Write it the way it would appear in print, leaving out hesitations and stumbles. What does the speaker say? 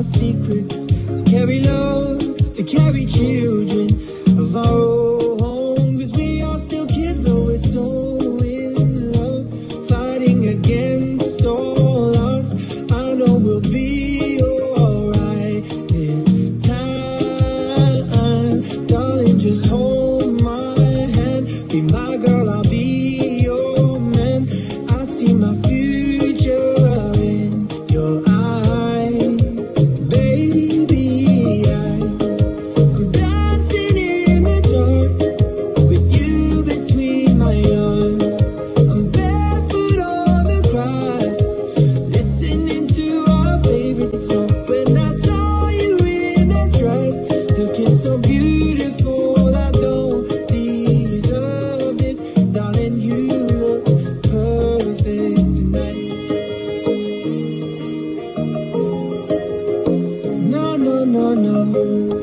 our secrets, to carry love, to carry children of our own. 'Cause we are still kids, but we're so in love, fighting against all odds. I know we'll be alright this time, darling. Just hold my hand, be my girl, I'll be your man. I see my future in your eyes, baby. I'm dancing in the dark with you between my arms. I'm barefoot on the grass, listening to our favorite song. When I saw you in that dress, looking so beautiful, I don't deserve this, darling. You look perfect tonight. No, no, no, no.